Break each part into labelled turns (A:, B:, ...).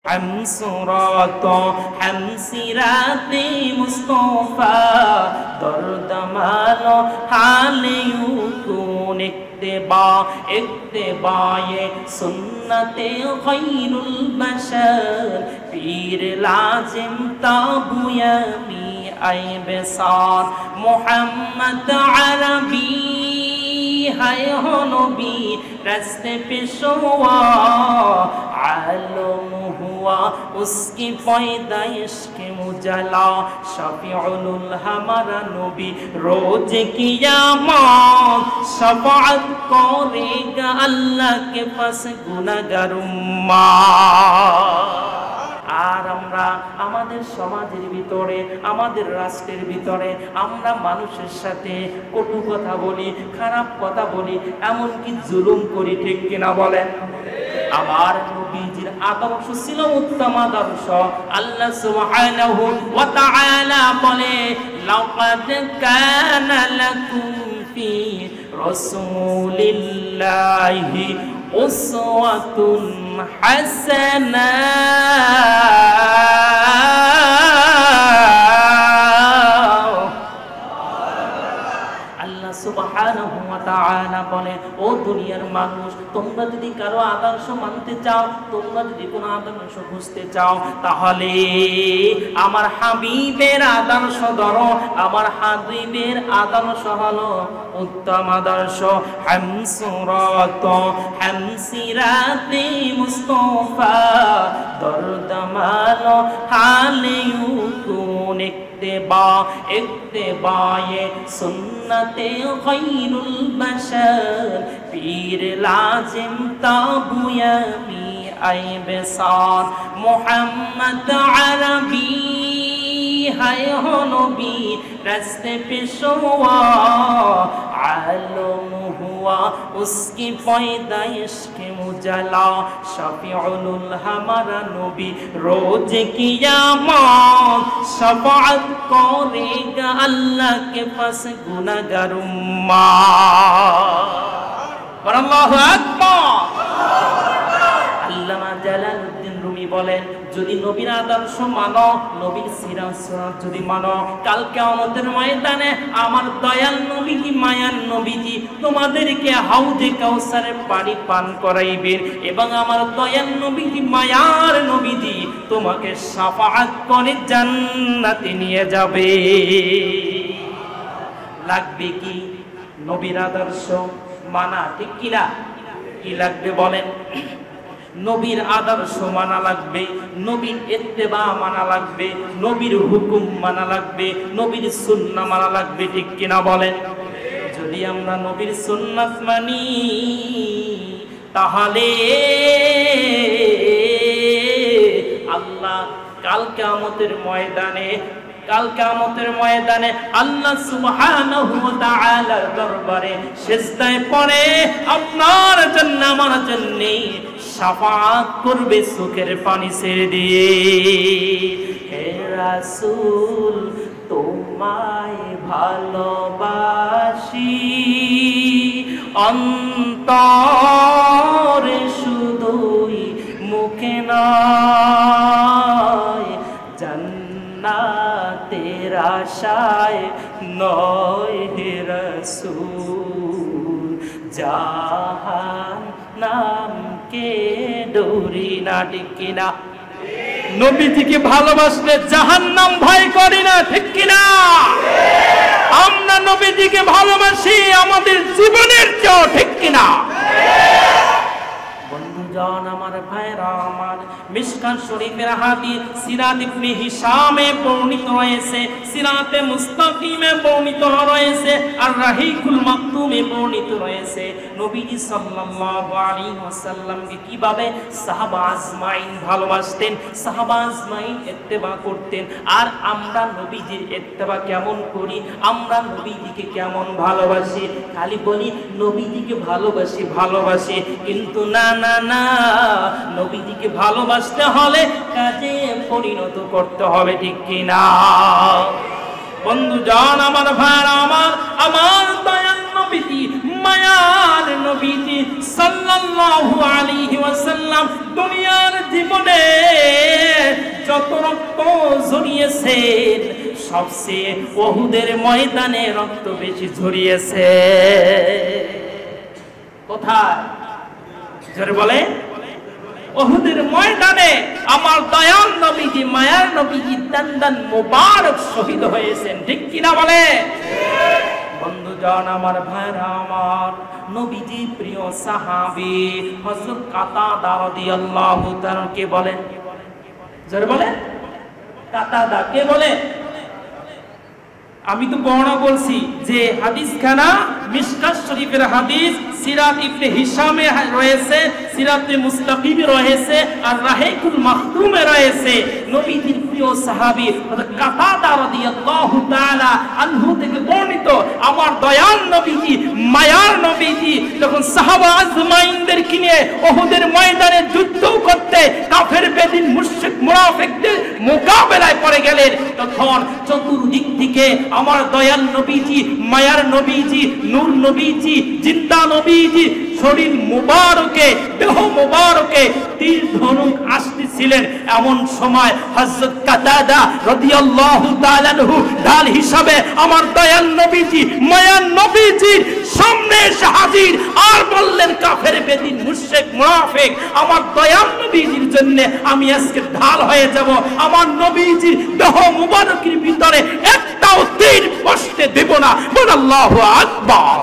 A: همسرات همسرات مصطفى درد مالو حال يكون اتباع سنت خير البشر پیر لازم تابو یمی ای بسار محمد عربی ہے ہو نبی رستے پیشوا عالم ہوا اس کی پیدائش کے مجلا شفیع ہمارا نبی روز قیامت شفاعت کرے گا اللہ کے پاس গুনাহগার উম্মাহ। আর আমরা আমাদের সমাজের ভিতরে আমাদের রাষ্ট্রের ভিতরে আমরা মানুষের সাথে কটু কথা বলি, খারাপ কথা বলি, এমনকি জুলুম করি, ঠিক কিনা বলেন? আমার নবীজির আদর্শ ছিল উত্তম আদর্শ। আল্লাহ সুবহানাহু ওয়া তাআলা বলে লাকাদ কানা লাকুম ফি রাসূলিল্লাহি উসওয়াতুন হাসানাহ। আল্লাহ সুবহানাহু ওয়া তাআলা বলে ও দুনিয়ার মানুষ, তোমরা যদি কারো আদর্শ মানতে চাও, তোমরা যদি কোনো আদর্শ বুঝতে চাও, তাহলে আমার হাবিবের আদর্শ ধরো। আমার হাবিবের আদর্শ হলো উত্তম আদর্শ। হামসুরাত হামসিরাতে মুস্তাফা দরদ মালো হালে ইউকুন ইত্তেবায়ে সুন্নতে খায়রুল বাশার পীর লাজিম তাবু ইয়ামি আই বেসার মুহাম্মদ আরবি হায় হো নবী রাস্তে পেশোয়া आलम हुआ उसकी पैदाइश के मुजला शफीउल हमारा नबी रोज कियामत शफाअत करेगा अल्लाह के पास गुनाहगार उम्मत। अल्लाहु আকবার। আল্লামা জালালউদ্দিন রুমি বলেন, যদি নবীর আদর্শ মানো, নবীর সিরাত সুন্নাত যদি মানো, কাল কিয়ামতের ময়দানে আমার দয়াল নবীজি মায়ার নবীজি তোমাদেরকে হাউজে কাউসারের পানি পান করাইবেন এবং আমার দয়াল নবীজি মায়ার নবীজি তোমাকে শাফাআত করে জান্নাতে নিয়ে যাবে। লাগবে কি? নবীর আদর্শ মানা, ঠিক কিনা? কি লাগবে বলেন? নবীর আদর্শ মানা লাগবে, নবীর ইত্তেবা মানা লাগবে, নবীর হুকুম মানা লাগবে, নবীর সুন্নাহ মানা লাগবে, ঠিক কিনা বলেন? যদি আমরা নবীর সুন্নাত মানি, তাহলে আল্লাহ কাল কিয়ামতের ময়দানে আল্লাহ সুবহানাহু ওয়া তাআলার দরবারে সিজদায় পড়ে আপনার জন্য আমার জন্য শাফাআত করবে চোখের পানি ছেড়ে দিয়ে। হে রাসূল তোমায় ভালোবাসি অন্তরে শুধুই মুখে নয়, জান্নাতের আশায় নয় হে রাসূল, জাহান্নামকে ডরি না, ঠিক কিনা? নবীজিকে ভালোবাসলে জাহান্নাম ভয় করি না, ঠিক কিনা? আমরা নবীজিকে ভালোবাসি আমাদের জীবনের চেয়ে, ঠিক কিনা? বন্ধুজন আমার, ভাইরা আমার, মিশকাত শরীফের হাদিস সিরাত ইবনে হিশামে বর্ণিত রয়েছে, সিরাতে মুস্তাকিমে বর্ণিত রয়েছে, আর রাহিকুল মাকতুমে বর্ণিত রয়েছে। নবীজি সাল্লাল্লাহু আলাইহি ওয়াসাল্লামকে কিভাবে সাহাবা আজমাইন ভালোবাসতেন, সাহাবা আজমাইন ইত্তেবা করতেন। আর আমরা নবীজির ইত্তেবা কেমন করি, আমরা নবীজিকে কেমন ভালোবাসি? খালি বলি নবীজিকে ভালোবাসি, কিন্তু না না না, নবীজিকে ভালোবাসতে হলে কাজে পরিণত করতে হবে, ঠিক কিনা? বন্ধুজন আমার, ভাইরা আমার দয়াল নবীজি মায়ার নবীজি সাল্লাল্লাহু আলাইহি ওয়াসাল্লাম দুনিয়ার জীবনে যত রক্ত ঝরিয়েছেন সবচেয়ে উহুদের ময়দানে রক্ত বেশি ঝরিয়েছে। কোথায়? জোরে বলে। উহুদের ময়দানে আমার দয়াল নবীজি, মায়ার নবীজি দান মুবারক শহীদ হয়েছেন, ঠিক কিনা বলে? বন্ধুজন আমার, ভাইরা আমার, নবীজি প্রিয় সাহাবী হযরত কাতাদা রাদিয়াল্লাহু তাআলা কে বলেন? জোরে বলেন। কাতাদা কে বলে? আমি তো বর্ণনা বলছি যে হাদিস খানা মিশকাত শরীফের হাদিস, সিরাত ইবনে হিশামে রয়েছে, সিরাতে মুস্তাকিমে রয়েছে, আর রাহিকুল মাখতুমে রয়েছে। নবীজির প্রিয় সাহাবী হযরত কাতাদা রাদিয়াল্লাহু তাআলা আনহু থেকে বর্ণিত, আমার দয়াল নবীজি, মায়ার নবীজি যখন সাহাবা আজমাইনদেরকে নিয়ে উহুদের ময়দানে যুদ্ধ করতে কাফের বেদিন মুশরিক মুনাফিকদের মোকাবেলায় পড়ে গেলেন, তখন চতুর্দিক থেকে আমার দয়াল নবীজি, মায়ার নবীজি, নূর নবীজি, জিন্দা নবীজি শরীর মুবারকে, দেহ মুবারকে তীর ধনুক আসতেছিলেন। এমন সময় হযরত কাতাদা রাদিয়াল্লাহু তাআলা আনহু ঢাল হিসাবে আমার দয়াল নবীজি, মায়ার নবীজির সামনে এসে হাজির, আর বললেন, কাফের বেদিন মুশরিক মুনাফিক আমার দয়াল নবীজির জন্য আমি আজকে ঢাল হয়ে যাব। আমার নবীজির দেহ মুবারকের ভিতরে একটাও তীর বসতে দেব না। বল আল্লাহু আকবার।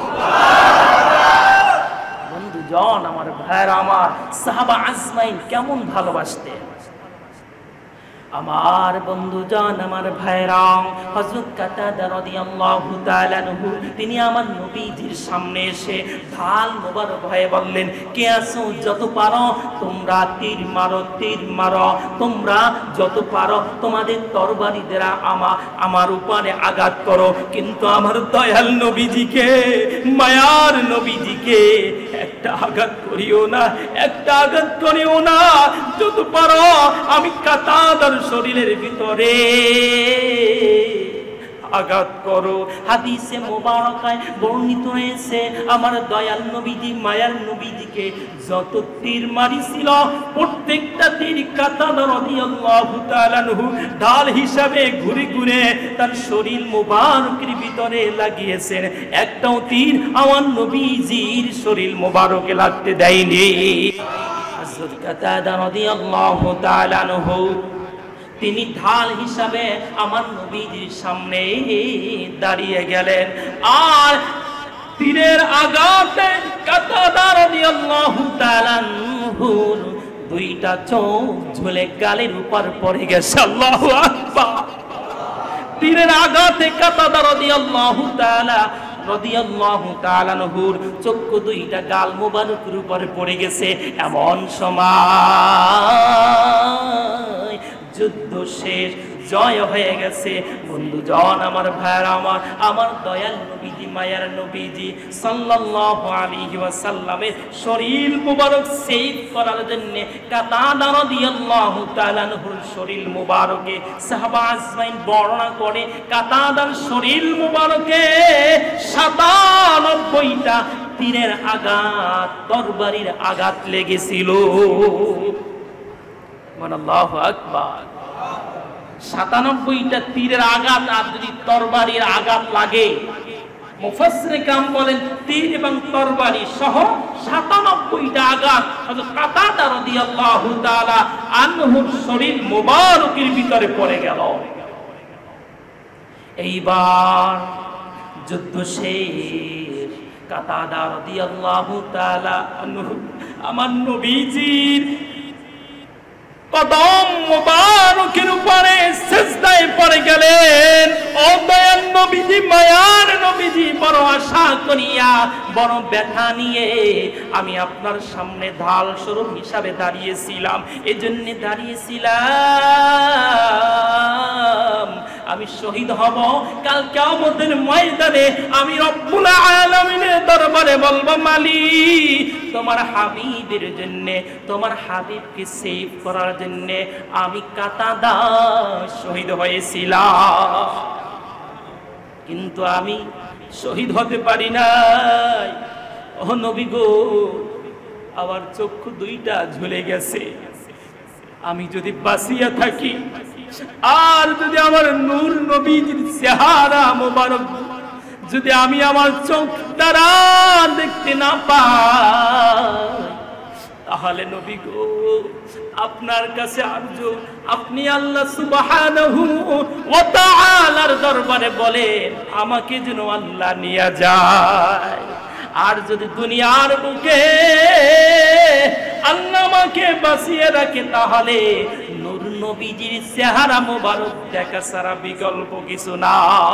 A: বন্ধুজন আমার, ভাইরা আমার, সাহাবা আজমাইন কেমন ভালোবাসতেন আমার বন্ধুজন আমার ভাইরা। হযরত কাতাদা রাদিয়াল্লাহু তাআলা আনহু তিনি আমার নবীজির সামনে এসে ঢাল মোবারক হয়ে বললেন, কে আছো? যত পারো তোমরা তীর মারো, তীর মারো, তোমরা যত পারো তোমাদের তরবারি দ্বারা আমার উপরে আঘাত করো, কিন্তু আমার দয়াল নবীজিকে, মায়ার নবীজিকে একটা আঘাত করিও না, একটা আঘাত করিও না। যত পারো আমি কাতাদার শরীরের ভিতরে আঘাত করো। হাদিসে মোবারকায় বর্ণিত হয়েছে আমার দয়াল নবীজি, মায়ার নবীজিকে যত তীর মারিছিল প্রত্যেকটা তীর কাতাদা রাদিয়াল্লাহু তাআলা আনহু ঢাল হিসাবে ঘুরে ঘুরে তার শরীর মোবারকের ভিতরে লাগিয়েছেন। একটাও তীর আমার নবীজির শরীর মোবারকে লাগতে দেয়নি। হযরত কাতাদা রাদিয়াল্লাহু তাআলা আনহু তিনি ঢাল হিসাবে আমার নবীজির সামনে দাঁড়িয়ে গেলেন, আর তীরের আঘাতে কাতাদা রাদিয়াল্লাহু তাআলা আনহুর দুইটা চোখ ঝুলে গালের উপর পড়ে গেছে। আল্লাহু আকবার। তীরের আঘাতে কাতাদা রাদিয়াল্লাহু তাআলা আনহুর চক্ষু দুইটা গাল মোবারকের উপরে পড়ে গেছে। এমন সময় যুদ্ধ শেষ, জয় হয়ে গেছে। বন্ধুজন আমার, ভাইরা আমার, আমার দয়াল নবীজি, মায়ার নবীজি সাল্লাল্লাহু আলাইহি ওয়াসাল্লামের শরীর মুবারক সেভ করার জন্য কাতাদা রাদিয়াল্লাহু তাআলা আনহুর শরীর মুবারকে সাহাবা আজমাইন বর্ণনা করে কাতাদার শরীর মুবারকে ৯৭টা তীরের আঘাত, তরবারির আঘাত লেগেছিল। আল্লাহু আকবার। ৯৭টা তীরের আঘাত আর যদি তরবারির আঘাত লাগে, মুফাসসিরে কাম বলেন তীর এবং তরবারি সহ ৯৭টা আঘাত হযরত কাতাদা রাদিয়াল্লাহু তাআলা আনহুর শরীর মুবারকের ভিতরে পড়ে গেল। এইবার যুদ্ধ শেষ, কাতাদা রাদিয়াল্লাহু তাআলা আনহু আমার নবীজির কদম মুবারকের উপরে সিজদায় পড়ে গেলেন। ও দয়াল নবীজি, মায়ার নবীজি, বড় আশা করিয়া, বড় ব্যথা নিয়ে আমি আপনার সামনে ঢাল স্বরূপ হিসাবে দাঁড়িয়েছিলাম, এজন্য দাঁড়িয়েছিলাম আমি শহীদ হব। কাল কিয়ামতের ময়দানে আমি রব্বুল আলামিনের দরবারে বলবো, মালিক তোমার হাবিবের জন্য, তোমার হাবিবকে সেভ করার জন্য আমি কাতাদা শহীদ হয়েছিলাম, কিন্তু আমি শহীদ হতে পারি নাই। ও নবী গো, আমার চক্ষু দুইটা ঝুলে গেছে। আমি যদি বাঁচিয়া থাকি আর যদি আমার নূর নবীজির চেহারা মোবারক যদি আমি আমার চোখ দ্বারা দেখতে না পাই, তাহলে নবী গো আপনার কাছে আরজু, আপনি আল্লাহ সুবহানাহু ওয়া তাআলার দরবারে বলেন আমাকে যেন আল্লাহ নিয়ে যায়। আর যদি দুনিয়ার বুকে আল্লাহ আমাকে বাঁচিয়ে রাখে, তাহলে নূর নবীজির চেহারা মোবারক দেখা ছাড়া বিকল্প কিছু না।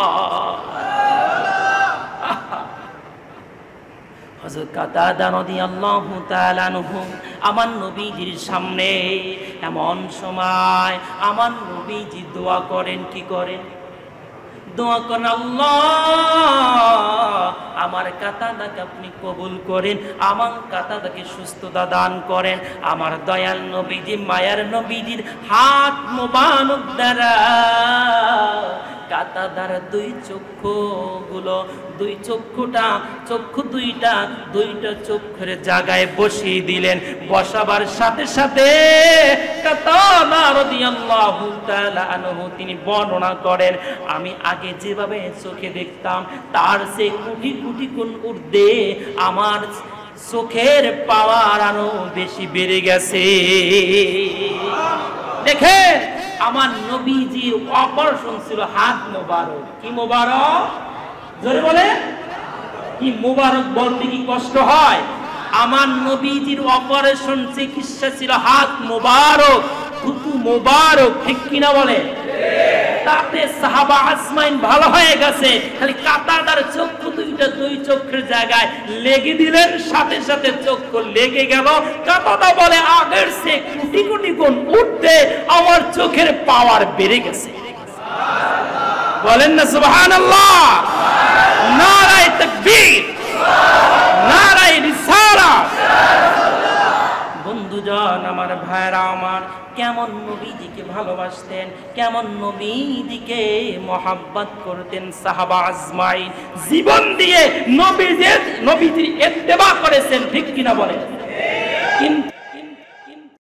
A: হযরত কাতাদা রাদিয়াল্লাহু তাআলা আনহু আমার নবীজির সামনে এমন সময় আমার নবীজি দোয়া করেন, কি করেন? দোয়া করেন, আল্লাহ আমার কাতাদাকে আপনি কবুল করেন, আমার কাতাদাকে সুস্থতা দান করেন। আমার দয়াল নবীজি মায়ার নবীজির হাত মোবারক দ্বারা কাতাদার দুই চক্ষুগুলো, দুই চক্ষুটা, চক্ষু দুইটা চক্ষুর জায়গায় বসিয়ে দিলেন। বসাবার সাথে সাথে কাতাদা রাদিয়াল্লাহু তাআলা আনহু তিনি বর্ণনা করেন, আমি আগে যেভাবে চোখে দেখতাম তার সে কোটি কোটি গুণ ঊর্ধ্বে আমার চোখের পাওয়ার আরো বেশি বেড়ে গেছে। দেখেন আমার নবীজির অপারেশন ছিল হাত মোবারক। কি মোবারক? জোরে বলে, কি মোবারক বলতে কি কষ্ট হয়? আমার নবীজির অপারেশন চিকিৎসা ছিল হাত মোবারক, থুতু মোবারক, ঠিক কিনা বলে? তাতে সাহাবা আজমাইন ভালো হয়ে গেছে, খালি কাতাদার চক্ষু দুই চক্ষুর জায়গায় লেগে দিলেন, সাথে সাথে চক্ষু লেগে গেল। কাতাদা বলে আগের সে কোটি কোটি গুণ উঠতে আমার চোখের পাওয়ার বেড়ে গেছে। বলেন না সুবহানাল্লাহ, নারায়ে তাকবীর, নারায়ে রিসালাত। বন্ধুজন আমার, ভাইরা আমার, কেমন নবীজিকে ভালোবাসতেন, কেমন নবীজিকে মহব্বত করতেন সাহাবা আজমাইন, জীবন দিয়ে নবীজির ইত্তেবা করেছেন, ঠিক কিনা বলেন? কিন্তু